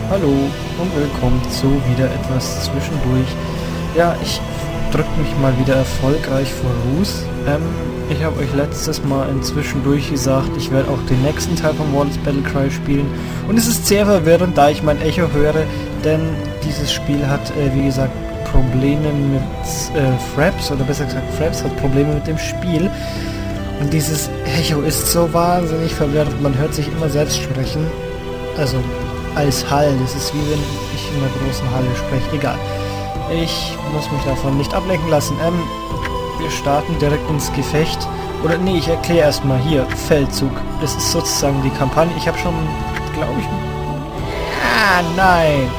Hallo und willkommen zu wieder etwas zwischendurch. Ja, ich drücke mich mal wieder erfolgreich vor Ruß. Ich habe euch letztes Mal inzwischendurch gesagt, ich werde auch den nächsten Teil von Wallace Battlecry spielen. Und es ist sehr verwirrend, da ich mein Echo höre, denn dieses Spiel hat, wie gesagt, Probleme mit Fraps, oder besser gesagt, Fraps hat Probleme mit dem Spiel. Und dieses Echo ist so wahnsinnig verwirrend, man hört sich immer selbst sprechen. Also als Hall, das ist wie wenn ich in einer großen Halle spreche, egal. Ich muss mich davon nicht ablenken lassen. Wir starten direkt ins Gefecht. Oder nee, ich erkläre erstmal hier, Feldzug. Das ist sozusagen die Kampagne. Ich habe schon, glaube ich... Ah, nein!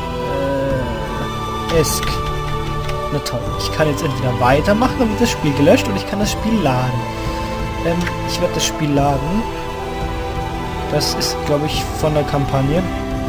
Esk. Na toll, ich kann jetzt entweder weitermachen, dann wird das Spiel gelöscht, und ich kann das Spiel laden. Ich werde das Spiel laden. Das ist, glaube ich, von der Kampagne.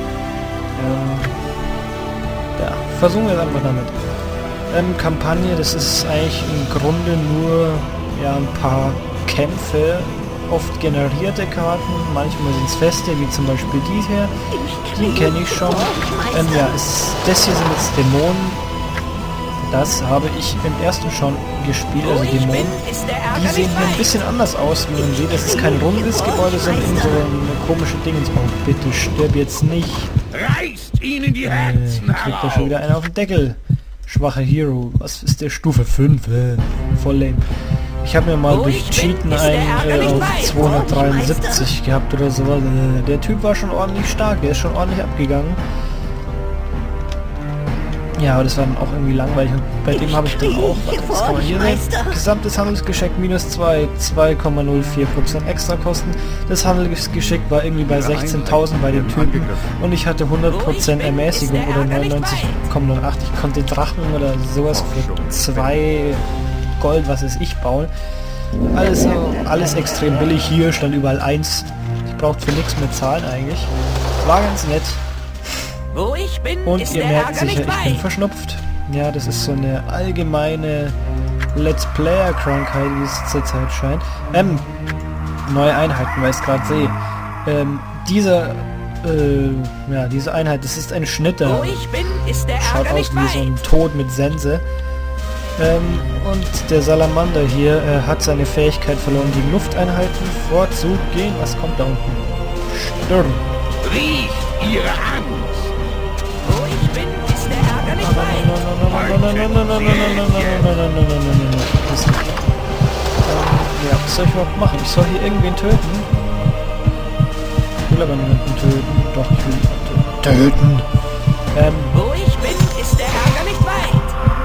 Ja, versuchen wir es einfach damit. Kampagne, das ist eigentlich im Grunde nur ja, ein paar Kämpfe, oft generierte Karten, manchmal sind es feste, wie zum Beispiel die hier. Die kenne ich schon. Ja, das hier sind jetzt Dämonen. Das habe ich im ersten schon gespielt, also Dämonen. Die sehen hier ein bisschen anders aus, wie man sieht. Das ist kein rundes Gebäude, sondern in so eine komische Dingens. Oh, bitte stirb jetzt nicht. Reißt ihnen die Herzen kriegt da schon wieder einer auf den Deckel. Schwacher Hero. Was ist der? Stufe 5? Voll lame. Ich habe mir mal durch Cheaten einen auf 273 gehabt oder sowas. Der Typ war schon ordentlich stark, der ist schon ordentlich abgegangen. Ja, aber das war dann auch irgendwie langweilig, und bei dem habe ich dann auch, was kann man hier sehen? Gesamtes Handelsgeschick minus 2, 2,04% Extrakosten. Das Handelsgeschick war irgendwie bei 16.000 bei den Typen, und ich hatte 100% Ermäßigung oder 99,08. Ich konnte Drachen oder sowas für 2 Gold, was weiß ich, bauen. Alles extrem billig. Hier stand überall 1. Ich brauchte für nichts mehr zahlen eigentlich. War ganz nett. Wo ich bin, und ist ihr der merkt Ärger sicher, nicht ich bin weit. verschnupft. Ja, das ist so eine allgemeine Let's Player-Krankheit, wie es zurzeit scheint. Neue Einheiten, weil ich es gerade sehe. Diese Einheit, das ist ein Schnitter. Wo ich bin, ist der Schaut Ärger aus nicht wie so ein weit. Tod mit Sense. Und der Salamander hier hat seine Fähigkeit verloren, gegen Lufteinheiten vorzugehen. Was kommt da unten? Sturm. Riecht ihre Angst. Wo ich bin, ist der Ärger nicht weit. Ja, was soll ich überhaupt machen? Ich soll hier irgendwen töten? Ich will aber niemanden töten. Doch, ich will jemanden töten. Wo ich bin, ist der Ärger nicht weit.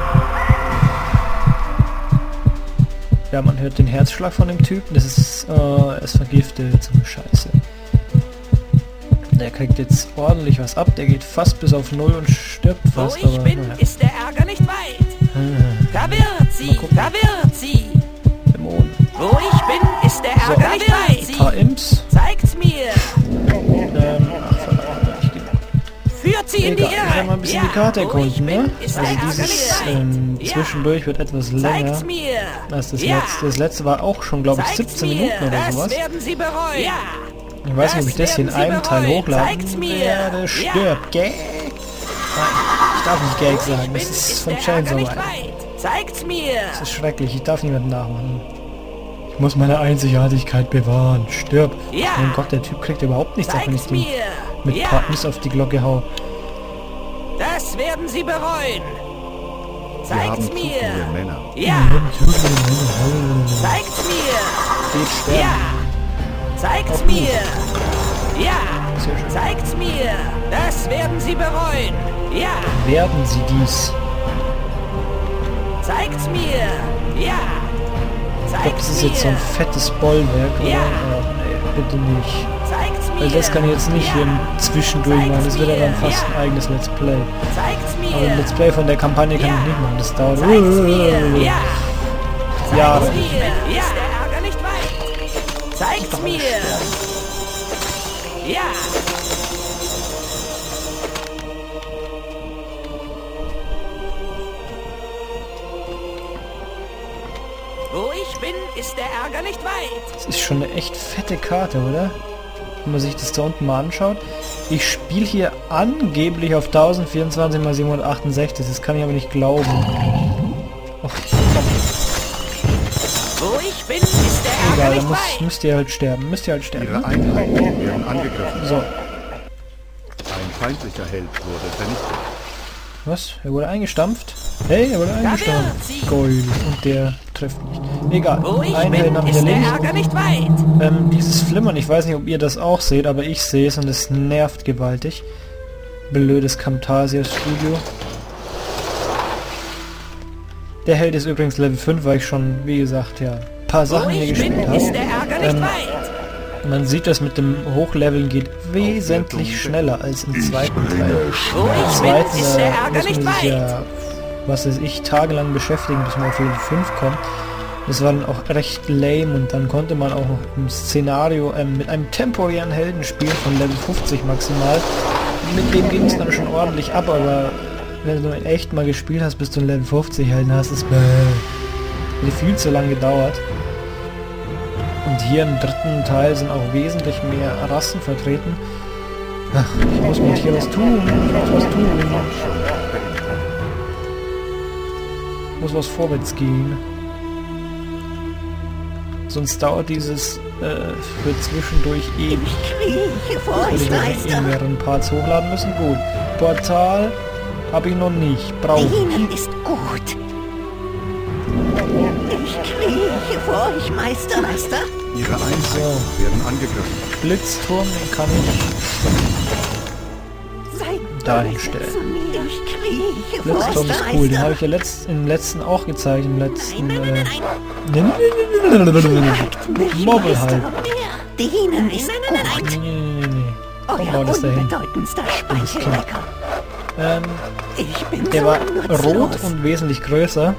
Ja, man hört den Herzschlag von dem Typen. Das ist, er ist vergiftet. So eine Scheiße. Der kriegt jetzt ordentlich was ab. Der geht fast bis auf 0 und stirbt fast. Wo ich aber, bin, naja. ist der Ärger nicht weit. Da wird sie, da wird sie. Dämonen. Wo ich bin, ist der So, Ärger nicht weit. ein paar Imps. Zeigt's mir. Ach, verdammt, nicht genug. Führt sie in die Egal, ich Irre. werde mal ein bisschen die Karte wo ich erkunden, ne? bin, ist Also der Ärger dieses nicht weit. zwischendurch wird etwas länger Zeig's mir. als das Ja. letzte. Das letzte war auch schon, glaube ich, Zeig's 17 mir. Minuten oder Das sowas. werden sie bereuen. Ja. Ich weiß nicht, ob ich das hier in werden sie einem Teil bereuen. hochladen Zeig's mir. werde. Ja. Stirb. Gag. Nein, ich darf nicht Gag sagen. Das ist von der Ärger Chainsaw nicht Man. weit. Zeig's mir. Das ist schrecklich. Ich darf niemanden nachmachen. Ich muss meine Einzigartigkeit bewahren. Stirb. Ja. Mein Gott, der Typ kriegt überhaupt nichts, auch wenn ich Zeig's den mir. mit Ja. Partners auf die Glocke hau. Das werden sie bereuen. Wir haben Zeig's zu mir. viele Männer. Ja. Zeig's mir. Geht sterben. Ja. Zeig's Auch gut. mir. Ja. Sehr schön. Zeig's mir. Das werden sie bereuen. Ja. Werden sie dies? Zeigt's mir. Ja. Ich glaube, Zeig's das ist mir. jetzt so ein fettes Bollwerk, oder? Ja. Oh, nee, bitte nicht. Zeig's mir. Also das kann ich jetzt nicht ja. hier zwischendurch machen. Das wird ja dann fast ein eigenes Let's Play. Zeig's mir. Aber ein Let's Play von der Kampagne kann Ja. ich nicht machen. Das dauert Zeig's mir. Ja. Jahre. Zeig's mir. Ja. Ist der Ärger nicht weit. Zeig's mir. Ja. Wo ich bin, ist der Ärger nicht weit. Das ist schon eine echt fette Karte, oder? Wenn man sich das da unten mal anschaut. Ich spiele hier angeblich auf 1024 x 768. Das kann ich aber nicht glauben. Oh, Wo ich bin, ist der Ärger egal, nicht dann weit. müsst ihr halt sterben. Müsst ihr halt sterben. Ihre Einheiten werden angegriffen. So. Ein feindlicher Held wurde vernichtet. Was? Er wurde eingestampft? Hey, er wurde eingestampft. sie. Gold. Und der trifft nicht. Egal. Wo ich Einen bin, Helden habe ich ist der erledigt. Ärger nicht weit. Dieses Flimmern, ich weiß nicht, ob ihr das auch seht, aber ich sehe es und es nervt gewaltig. Blödes Camtasia-Studio. Der Held ist übrigens Level 5, weil ich schon, wie gesagt, ja, ein paar Wo Sachen hier ich bin, gespielt ist der habe. Ärger nicht weit. Man sieht, das mit dem Hochleveln geht wesentlich schneller als im zweiten Teil. Wo Im ich zweiten bin, ist der Ärger muss nicht man sich weit. ja, was weiß ich, tagelang beschäftigen, bis man auf Level 5 kommt. Das war dann auch recht lame und dann konnte man auch noch im Szenario mit einem temporären Helden spielen von Level 50 maximal. Mit dem ging es dann schon ordentlich ab, aber wenn du in echt mal gespielt hast, bis du in Level 50 Helden hast, ist viel zu lang gedauert. Und hier im dritten Teil sind auch wesentlich mehr Rassen vertreten. Ach, ich muss mal hier was tun. Ich muss was tun. Ich muss was vorwärts gehen. Sonst dauert dieses für zwischendurch ewig. Krieche vor Würde euch, ich wahrscheinlich Meister. mehreren Parts hochladen müssen. Gut. Portal habe ich noch nicht. Brauche ich. Dienen ist gut. Ich krieche vor euch, Meister. Ihre Einheiten werden angegriffen. Blitzturm, den kann ich Seid dahin böse stellen. zu mir. Ich krieche vor Blitzturm euch, ist cool. Den habe Meister. ich ja im letzten auch gezeigt. Im letzten Schlagt mich, Mobbel Meister. halt. Dienen ist gut. Nee. Komm, Euer hau das dahin. unbedeutendster Speichellecker. Ich bin Der so war nutzlos. rot und wesentlich größer.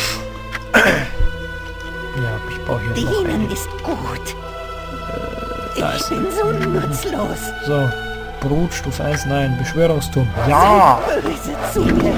Ja, ich baue hier noch Dienen einen. ist gut. Da Ich ist bin so nutzlos. so. Brut, Stufe 1, nein. Beschwörungsturm. Ja! Böse zu mir.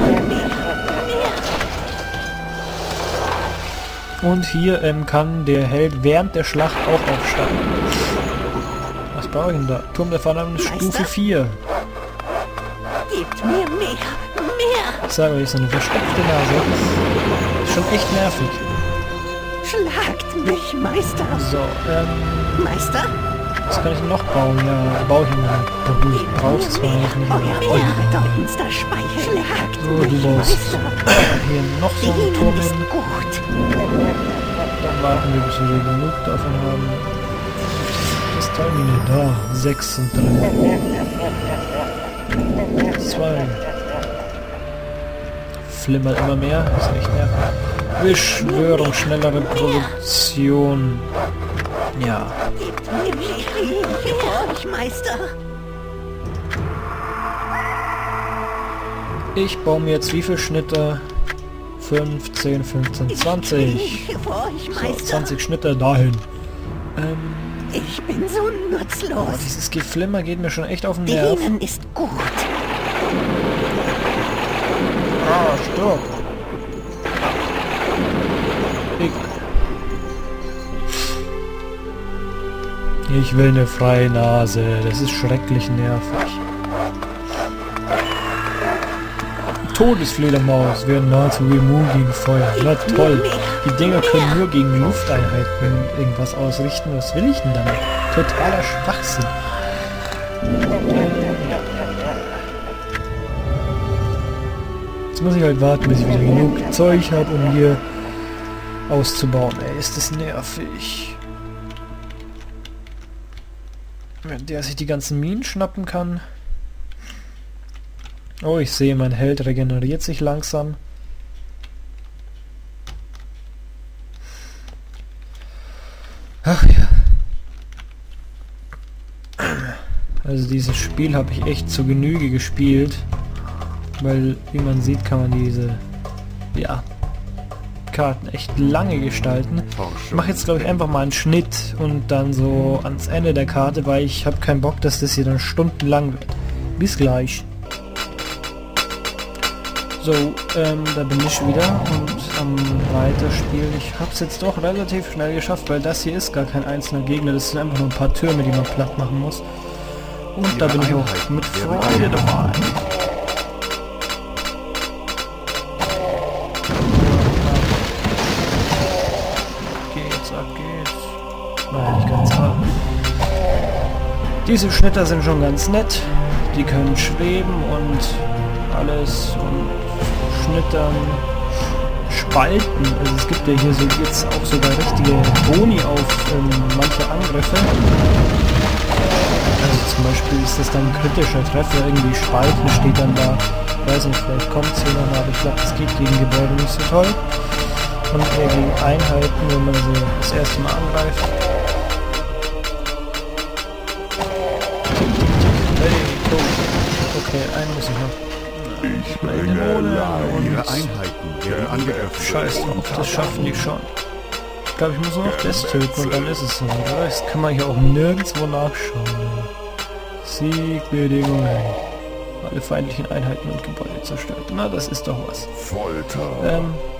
Und hier kann der Held während der Schlacht auch aufsteigen. Was brauche ich denn da? Turm der Verdammnis Stufe Meister? 4. Gebt mir mehr. Ich sage euch, so eine verstopfte Nase. Ist schon echt nervig. Schlagt mich, Meister. So, Meister? was kann ich denn noch bauen? Ja, baue ich mal. Ich brauch's zwar eigentlich nicht, Euer aber... unbedeutendster Speichel. Schlagt So, du mich, baust Meister. hier noch so einen Turm Dienen ist hin. gut. Dann warten wir, bis wir genug davon haben. Kristallmine, da. 6 sind drin. 2. Flimmert immer mehr. Ist echt nervig. Beschwörung, schnellere Produktion. Ja. Gebt mir mehr. Ich krieche vor euch, Meister. Ich baue mir jetzt wie viel Schnitte? 5, 10, 15, 20. Ich krieche vor euch, So, Meister. 20 Schnitte dahin. Ich bin so Oh, nutzlos. dieses Geflimmer geht mir schon echt auf den Nerv. Dienen ist gut. Ah, stopp. Ich will eine freie Nase. Das ist schrecklich nervig. Todesfledermaus werden nahezu immun gegen Feuer. Na toll. Die Dinger können nur gegen Lufteinheiten irgendwas ausrichten. Was will ich denn damit? Totaler Schwachsinn. Jetzt muss ich halt warten, bis ich wieder genug Zeug habe, um hier auszubauen. Ey, ist das nervig. Wenn der sich die ganzen Minen schnappen kann. Oh, ich sehe, mein Held regeneriert sich langsam. Ach ja. Also dieses Spiel habe ich echt zur Genüge gespielt. Weil, wie man sieht, kann man diese Karten echt lange gestalten. Ich mache jetzt, glaube ich, einfach mal einen Schnitt und dann so ans Ende der Karte, weil ich habe keinen Bock, dass das hier dann stundenlang wird. Bis gleich. So, da bin ich wieder und am Weiterspielen. Ich habe es jetzt doch relativ schnell geschafft, weil das hier ist gar kein einzelner Gegner. Das sind einfach nur ein paar Türme, die man platt machen muss. Und da bin ich auch mit Freude dabei. Ab geht's. Nein, nicht ganz ab. Diese Schnitter sind schon ganz nett. Die können schweben und alles und schnittern, spalten. Also es gibt ja hier so jetzt auch sogar richtige Boni auf manche Angriffe. Also zum Beispiel ist das dann ein kritischer Treffer, irgendwie spalten steht dann da. Ich weiß nicht, vielleicht kommt es hier noch, aber ich glaube, das geht gegen Gebäude nicht so toll. Und eher gegen Einheiten, wenn man sie das erste Mal angreift. Hey, go. Okay, einen muss ich noch. Ich bringe ihre Einheiten werden angegriffen. Scheiß drauf, das schaffen die schon. Ich glaube, ich muss nur noch das töten und dann ist es so. Das kann man hier auch nirgendwo nachschauen. Siegbedingungen. Alle feindlichen Einheiten und Gebäude zerstört. Na, das ist doch was. Folter.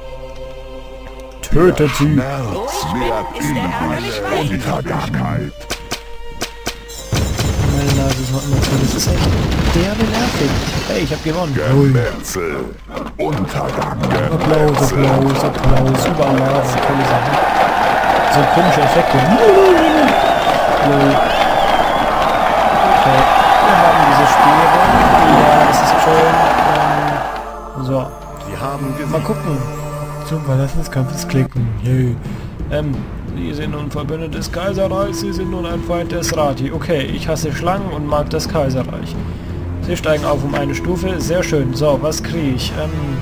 Tötet sie! Schmerz wird in die Untergangheit. Meine Nase ist noch immer zu. Das ist echt derbe nervig. Hey, ich hab gewonnen. Gemetzel. Untergang. Applaus, Applaus, Applaus. Überall Nase, tolle Sachen. So komische Effekte. Okay, wir haben diese Spiele. Ja, das ist schön. So. Sie haben Mal gucken. Zum Verlassen des Kampfes klicken. Yay. Sie sind nun Verbündete des Kaiserreichs, Sie sind nun ein Feind des Rati. Okay, ich hasse Schlangen und mag das Kaiserreich. Sie steigen auf um eine Stufe. Sehr schön. So, was kriege ich?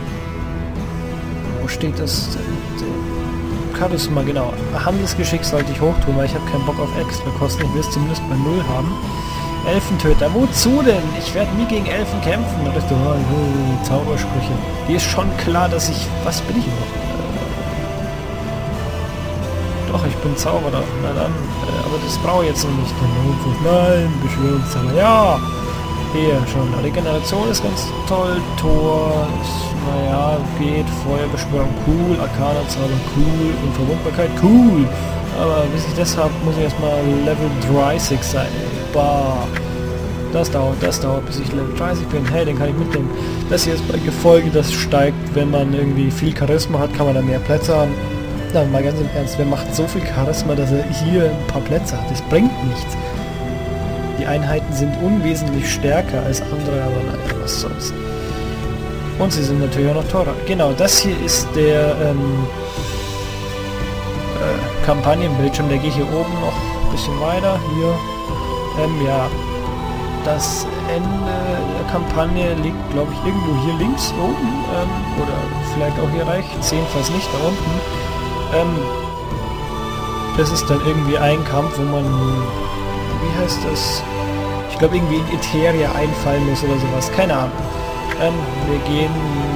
Wo steht das? Charisma, genau. Handelsgeschick sollte ich hochtun, weil ich habe keinen Bock auf extra Kosten. Ich will es zumindest bei 0 haben. Elfentöter. Wozu denn? Ich werde nie gegen Elfen kämpfen. Da bist du, Zaubersprüche. Die ist schon klar, dass ich... Was bin ich noch? Doch, ich bin Zauberer. Na dann. Aber das brauche ich jetzt noch nicht. Nein, Beschwörungszauber. Ja! Hier schon. Regeneration ist ganz toll. Tor ist, naja, geht. Feuerbeschwörung cool. Arcana-Zauber cool. Unverwundbarkeit cool. Aber bis ich das habe, muss ich erstmal Level 30 sein. Bah. Das dauert, bis ich Level 30 bin. Hey, den kann ich mitnehmen. Das hier ist bei Gefolge, das steigt, wenn man irgendwie viel Charisma hat, kann man da mehr Plätze haben. Na, mal ganz im Ernst, wer macht so viel Charisma, dass er hier ein paar Plätze hat? Das bringt nichts. Die Einheiten sind unwesentlich stärker als andere, aber naja, was soll's. Und sie sind natürlich auch noch teurer. Genau, das hier ist der Kampagnenbildschirm, der geht hier oben noch ein bisschen weiter. Hier, ja, das Ende der Kampagne liegt, glaube ich, irgendwo hier links oben, oder vielleicht auch hier rechts, jedenfalls nicht da unten. Das ist dann irgendwie ein Kampf, wo man, wie heißt das? Ich glaube irgendwie in Eteria einfallen muss oder sowas, keine Ahnung. Wir gehen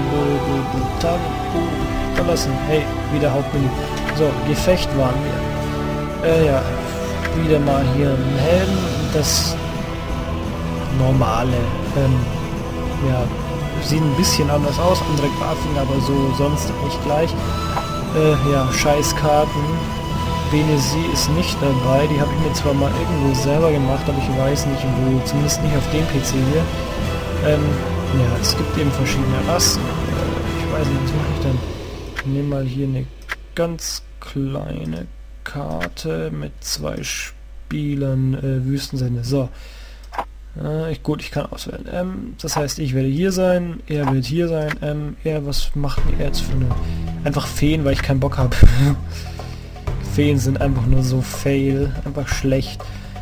verlassen. Hey, wieder Hauptmenü. So, Gefecht waren wir. Ja, wieder mal hier ein Helm. Das normale, ja, sieht ein bisschen anders aus, andere Grafiken, aber so sonst nicht gleich. Ja, Scheißkarten. Venesie ist nicht dabei, die habe ich mir zwar mal irgendwo selber gemacht, aber ich weiß nicht wo, zumindest nicht auf dem PC hier. Ja, es gibt eben verschiedene Rassen. Ich weiß nicht, was mache ich denn? Ich nehme mal hier eine ganz kleine Karte mit 2 Spielern, Wüstensende. So. Gut, ich kann auswählen. Das heißt, ich werde hier sein, er wird hier sein. Was macht er jetzt für eine... Einfach Feen, weil ich keinen Bock habe. Feen sind einfach nur so fail, einfach schlecht.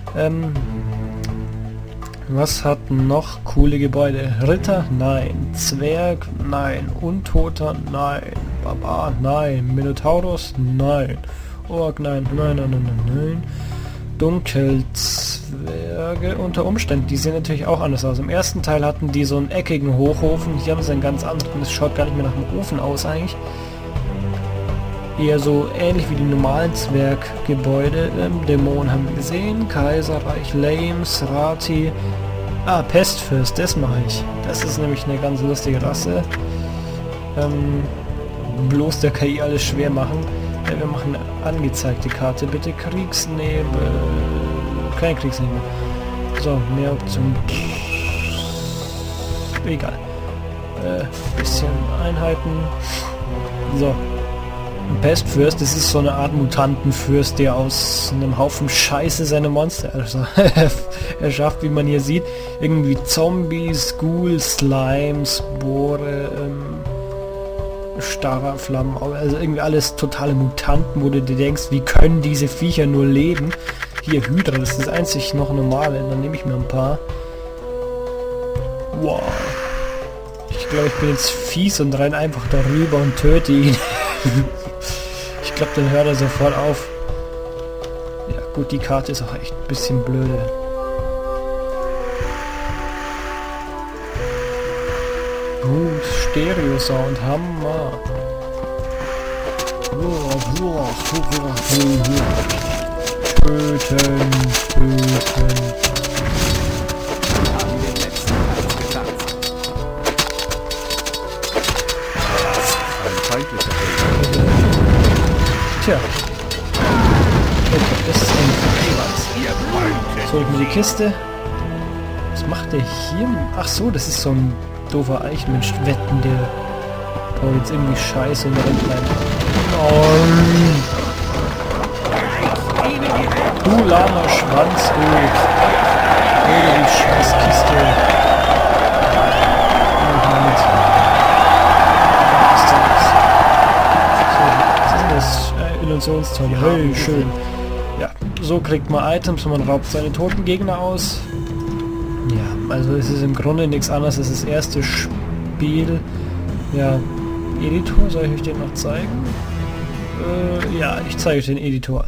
Was hat noch coole Gebäude? Ritter? Nein. Zwerg? Nein. Untoter? Nein. Barbar? Nein. Minotaurus? Nein. Ork? Nein. Nein. Dunkelzwerge unter Umständen, die sehen natürlich auch anders aus. Im ersten Teil hatten die so einen eckigen Hochofen, hier haben sie einen ganz anderen, das schaut gar nicht mehr nach einem Ofen aus eigentlich. Eher so ähnlich wie die normalen Zwerggebäude. Dämonen haben wir gesehen, Kaiserreich, Lames, Rati. Pestfürst, das mache ich. Das ist nämlich eine ganz lustige Rasse. Bloß der KI alles schwer machen. Wir machen eine angezeigte Karte, bitte. Kriegsnebel. Kein Kriegsnebel. So, mehr Optionen. Egal. Bisschen Einheiten. So. Ein Pestfürst, das ist so eine Art Mutantenfürst, der aus einem Haufen Scheiße seine Monster erschafft, wie man hier sieht. Irgendwie Zombies, Ghouls, Slimes, Spore, starrer Flammen, also irgendwie alles totale Mutanten, wo du dir denkst, wie können diese Viecher nur leben? Hier Hydra, das ist das einzig noch normale, dann nehme ich mir ein paar. Wow. Ich glaube, ich bin jetzt fies und renn einfach darüber und töte ihn. Ich glaube, dann hört er sofort auf. Ja gut, die Karte ist auch echt ein bisschen blöde. Gut, Stereo-Sound, Hammer. Töten, töten. Tja. Okay, das ist ein was. So, ich mir die Kiste. Was macht der hier? Ach so, das ist so ein doofer Eichmensch. Wetten, der baut jetzt irgendwie Scheiße und rennt rein. Du lahmer Schwanz, du. Oh, die Scheißkiste. Illusionsteile. Hey, schön. Ja, so kriegt man Items und man raubt seine toten Gegner aus. Ja, also es ist im Grunde nichts anderes als das erste Spiel. Ja, Editor, soll ich euch den noch zeigen? Ja, ich zeige euch den Editor.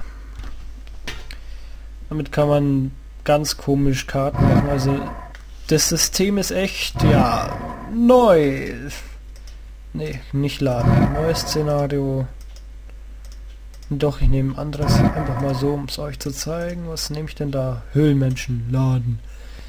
Damit kann man ganz komisch Karten machen. Also das System ist echt, ja, neu. Nee, nicht laden. Neues Szenario. Doch, ich nehme ein anderes einfach mal so, um es euch zu zeigen. Was nehme ich denn da? Höhlenmenschen laden.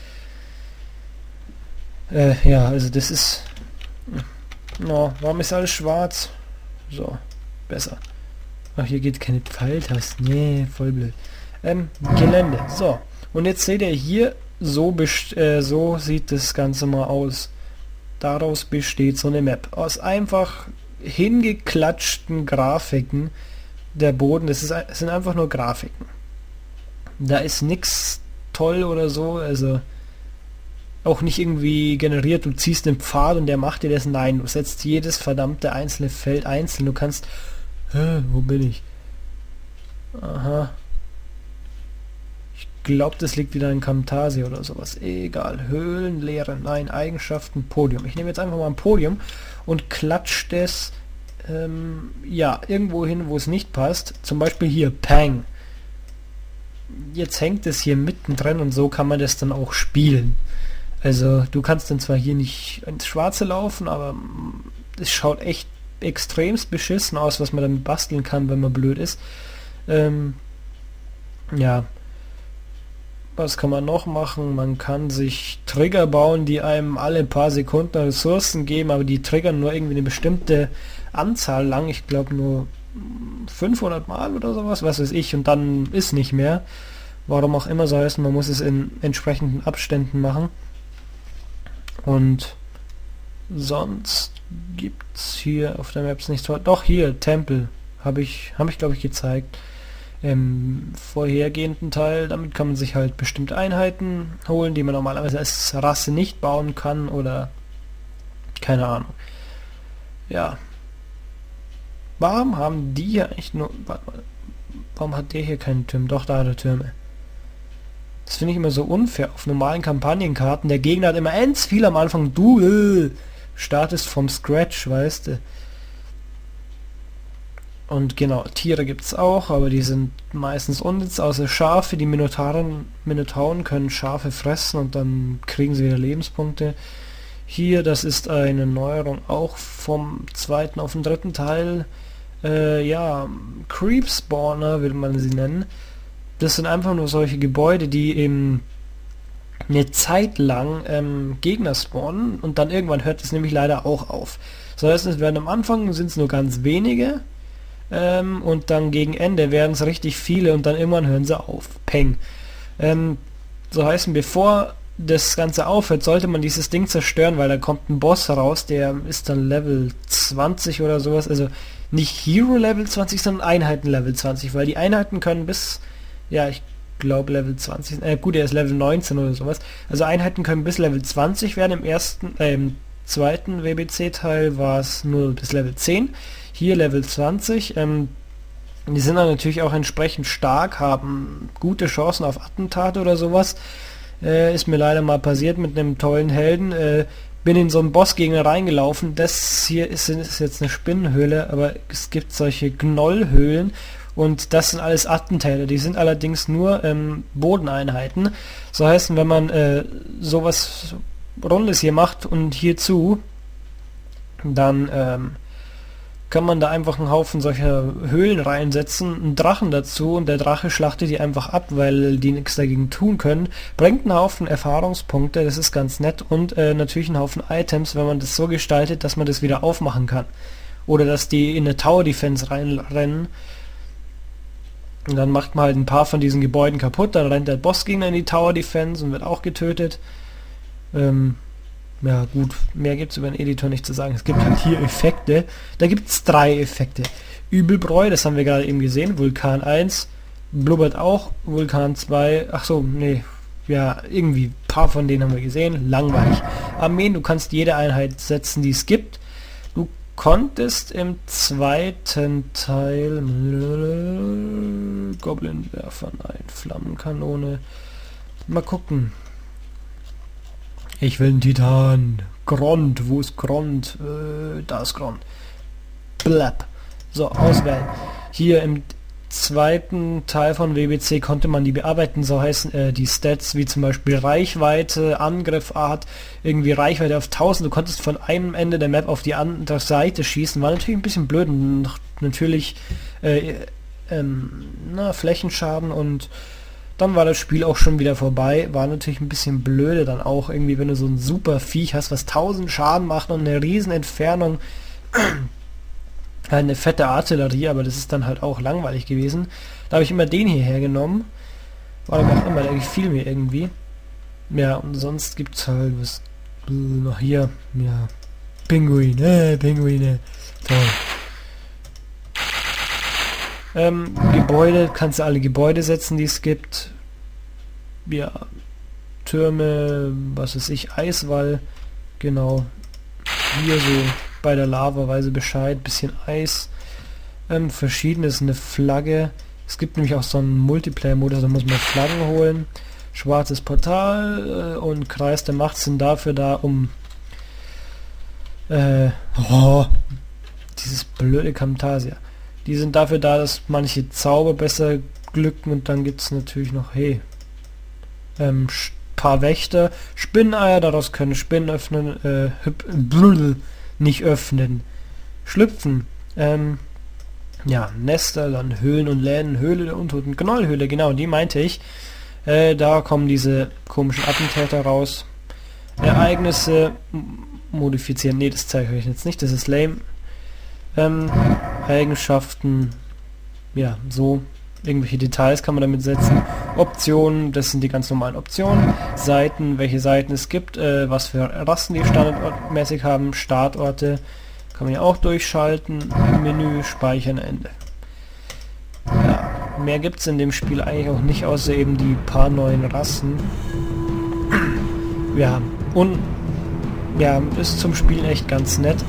Ja, also das ist... No, warum ist alles schwarz? So, besser. Ach, hier geht keine Pfeiltasten. Nee, voll blöd. Gelände. So, und jetzt seht ihr hier, so sieht das Ganze mal aus. Daraus besteht so eine Map. Aus einfach hingeklatschten Grafiken. Der Boden, es sind einfach nur Grafiken. Da ist nichts toll oder so, also auch nicht irgendwie generiert, du ziehst einen Pfad und der macht dir das. Nein, du setzt jedes verdammte einzelne Feld einzeln. Du kannst... wo bin ich? Aha. Ich glaube, das liegt wieder in Camtasia oder sowas. Egal. Höhlen, Leere, nein, Eigenschaften, Podium. Ich nehme jetzt einfach mal ein Podium und klatsche das ja, irgendwo hin, wo es nicht passt. Zum Beispiel hier, Pang. Jetzt hängt es hier mittendrin und so kann man das dann auch spielen. Also du kannst dann zwar hier nicht ins Schwarze laufen, aber es schaut echt extremst beschissen aus, was man damit basteln kann, wenn man blöd ist. Ja. Was kann man noch machen? Man kann sich Trigger bauen, die einem alle paar Sekunden Ressourcen geben, aber die triggern nur irgendwie eine bestimmte Anzahl lang. Ich glaube nur 500 Mal oder sowas, was weiß ich, und dann ist nicht mehr. Warum auch immer, so heißt, man muss es in entsprechenden Abständen machen. Und sonst gibt's hier auf der Maps nichts. Doch, hier, Tempel. Habe ich glaube ich gezeigt. Im vorhergehenden Teil, damit kann man sich halt bestimmte Einheiten holen, die man normalerweise als Rasse nicht bauen kann oder keine Ahnung. Ja. Warum haben die hier eigentlich nur... Warte mal. Warum hat der hier keine Türme? Doch, da hat er Türme. Das finde ich immer so unfair. Auf normalen Kampagnenkarten, der Gegner hat immer ganz viel am Anfang. Du startest vom Scratch, weißt du. Und genau, Tiere gibt es auch, aber die sind meistens unnütz, außer Schafe. Die Minotauren können Schafe fressen und dann kriegen sie wieder Lebenspunkte. Hier, das ist eine Neuerung auch vom zweiten auf den dritten Teil. Ja, Creep Spawner will man sie nennen. Das sind einfach nur solche Gebäude, die eben eine Zeit lang Gegner spawnen und dann irgendwann hört es nämlich leider auch auf. So heißt es, werden am Anfang sind es nur ganz wenige. Und dann gegen Ende werden es richtig viele und dann irgendwann hören sie auf. Peng. So heißen, bevor das Ganze aufhört, sollte man dieses Ding zerstören, weil da kommt ein Boss raus, der ist dann Level 20 oder sowas, also nicht Hero Level 20, sondern Einheiten Level 20, weil die Einheiten können bis, ja, ich glaube Level 20, gut, er ist Level 19 oder sowas, also Einheiten können bis Level 20 werden, im zweiten WBC-Teil war es nur bis Level 10, hier Level 20, die sind dann natürlich auch entsprechend stark, haben gute Chancen auf Attentate oder sowas. Ist mir leider mal passiert mit einem tollen Helden. Bin in so einen Bossgegner reingelaufen. Das hier ist jetzt eine Spinnenhöhle, aber es gibt solche Gnollhöhlen und das sind alles Attentäter. Die sind allerdings nur Bodeneinheiten. So heißt, wenn man sowas Rundes hier macht und hierzu, dann kann man da einfach einen Haufen solcher Höhlen reinsetzen, einen Drachen dazu und der Drache schlachtet die einfach ab, weil die nichts dagegen tun können. Bringt einen Haufen Erfahrungspunkte, das ist ganz nett und natürlich einen Haufen Items, wenn man das so gestaltet, dass man das wieder aufmachen kann. Oder dass die in eine Tower Defense reinrennen. Und dann macht man halt ein paar von diesen Gebäuden kaputt, dann rennt der Bossgegner in die Tower Defense und wird auch getötet. Ja gut, mehr gibt es über den Editor nicht zu sagen. Es gibt halt hier Effekte. Da gibt es 3 Effekte. Übelbräu, das haben wir gerade eben gesehen. Vulkan 1, blubbert auch. Vulkan 2, ach so, nee. Ja, irgendwie ein paar von denen haben wir gesehen. Langweilig. Armeen, du kannst jede Einheit setzen, die es gibt. Du konntest im zweiten Teil Goblinwerfer, nein, Flammenkanone. Mal gucken. Ich will einen Titan. Grond, wo ist Grond? Da ist Grond. Blab. So, auswählen. Hier im zweiten Teil von WBC konnte man die bearbeiten, so heißen die Stats wie zum Beispiel Reichweite, Angriffart, irgendwie Reichweite auf 1000. Du konntest von einem Ende der Map auf die andere Seite schießen. War natürlich ein bisschen blöd und natürlich Flächenschaden und dann war das Spiel auch schon wieder vorbei. War natürlich ein bisschen blöde dann auch irgendwie, wenn du so ein super Viech hast, was 1000 Schaden macht und eine riesen Entfernung. Eine fette Artillerie, aber das ist dann halt auch langweilig gewesen. Da habe ich immer den hierher genommen. Warum auch immer, der gefiel mir irgendwie. Ja, und sonst gibt es halt was noch hier. Ja, Pinguine, Pinguine. Toll. Gebäude, kannst du alle Gebäude setzen, die es gibt. Ja, Türme, was weiß ich, Eiswall, genau. Hier so bei der Lava, weiß Bescheid, bisschen Eis. Verschiedenes, eine Flagge. Es gibt nämlich auch so einen Multiplayer-Modus, da muss man Flaggen holen. Schwarzes Portal und Kreis der Macht sind dafür da, um dieses blöde Camtasia. Die sind dafür da, dass manche Zauber besser glücken und dann gibt es natürlich noch, hey, paar Wächter, Spinneneier, daraus können Spinnen öffnen, nicht öffnen, schlüpfen, ja, Nester, dann Höhlen und Läden, Höhle der Untoten, Gnollhöhle, genau, die meinte ich, da kommen diese komischen Attentäter raus, Ereignisse modifizieren, nee, das zeige ich euch jetzt nicht, das ist lame, Eigenschaften, ja, so, irgendwelche Details kann man damit setzen, Optionen, das sind die ganz normalen Optionen, Seiten, welche Seiten es gibt, was für Rassen die standardmäßig haben, Startorte, kann man ja auch durchschalten, Menü, Speichern, Ende. Ja, mehr gibt es in dem Spiel eigentlich auch nicht, außer eben die paar neuen Rassen. Ja, und ja, ist zum Spielen echt ganz nett.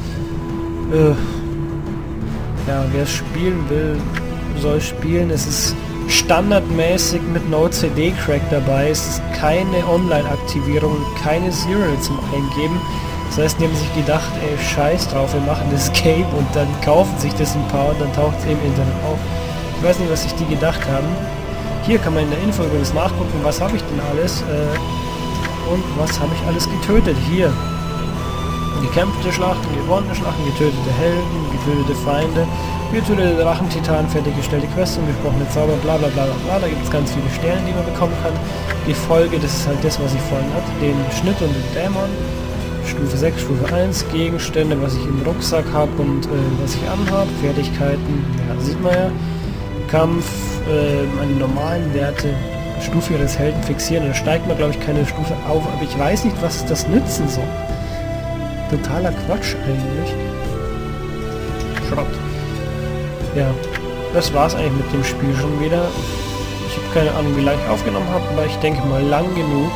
Ja, wer es spielen will, soll spielen. Es ist standardmäßig mit No-CD-Crack dabei. Es ist keine Online-Aktivierung, keine Serial zum Eingeben. Das heißt, die haben sich gedacht, ey, scheiß drauf, wir machen das Game und dann kaufen sich das ein paar und dann taucht es im Internet auf. Ich weiß nicht, was sich die gedacht haben. Hier kann man in der Info übrigens nachgucken, was habe ich denn alles und was habe ich alles getötet. Hier. Gekämpfte Schlachten, gewonnene Schlachten, getötete Helden, getötete Feinde, getötete Drachentitan, fertiggestellte Quests und gesprochene Zauber, bla bla bla bla. Da gibt es ganz viele Sterne, die man bekommen kann. Die Folge, das ist halt das, was ich vorhin hatte, den Schnitt und den Dämon. Stufe 6, Stufe 1, Gegenstände, was ich im Rucksack habe und was ich anhabe, Fertigkeiten, ja, sieht man ja. Kampf, meine normalen Werte, Stufe ihres Helden fixieren. Dann steigt man, glaube ich, keine Stufe auf. Aber ich weiß nicht, was das nützen soll. Totaler Quatsch eigentlich. Schrott. Ja, das war's eigentlich mit dem Spiel schon wieder. Ich habe keine Ahnung, wie lange ich aufgenommen habe, aber ich denke mal lang genug.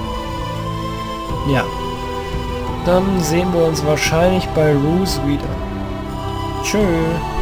Ja. Dann sehen wir uns wahrscheinlich bei Roos wieder. Tschö.